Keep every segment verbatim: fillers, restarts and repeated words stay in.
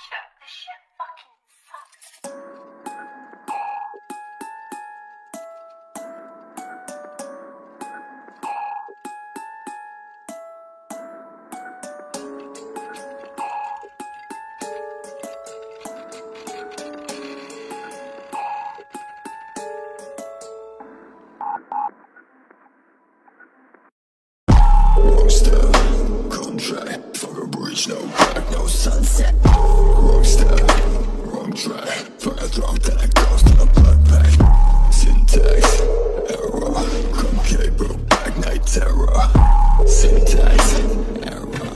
shit. This shit fucking sucks. Wrong step, contract, fuck a breach, no back, no sunset. Wrong step, wrong track, fuck a throw that goes to the blood pack. Syntax, error, concave, broke back, night terror. Syntax, error.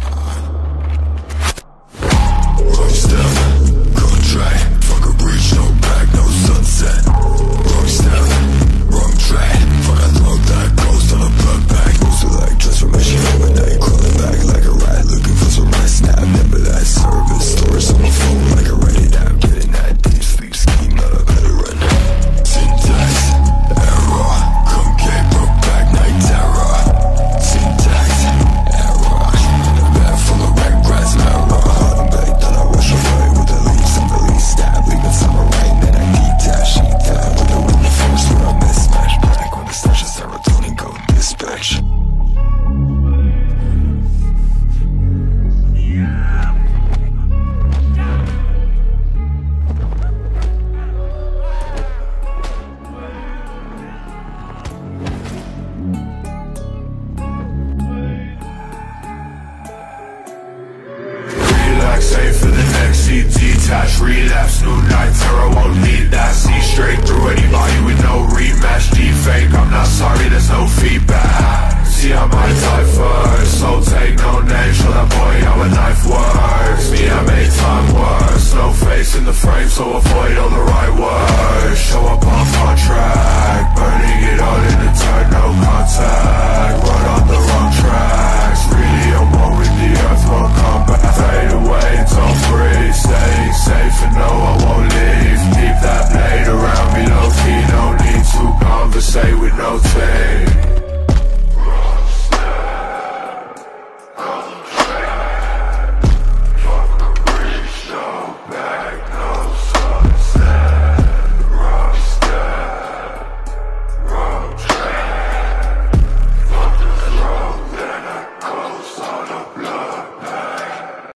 Wrong step, contract, fuck a breach, no back, no sunset. Wrong step, wrong track, fuck a throw that goes to the blood pack. Like transformation overnight, crawling back like a rat, looking for some rest. Now never that service, stores on my phone like I write it out, getting that deep sleep scheme, not a veteran. Syntax, error, concave, broke back, night terror. Syntax, error, in a bag full of red grass, error. Hard and baked, then I wash away with the leaves and the least stab, leaving summer rain, then I detach, sheet that with the wind force when I mismatch back when the stash of serotonin go dispatch. Save for the next seat, detach, relapse, new night terror, won't need that. See straight through anybody with no rematch. Deep fake, I'm not sorry, there's no feedback. See, I might die first, so take no name. Show that boy how a knife works. Me, I made time worse. No face in the frame, so avoid all the right words. Show up on contract, burning it all in the turn, no contact. Run on the wrong tracks. Really, I'm one with the earth, won't come back. Fade away, don't breathe. Staying safe and no, I won't leave. Keep that blade around me low key, no need to conversate with no team.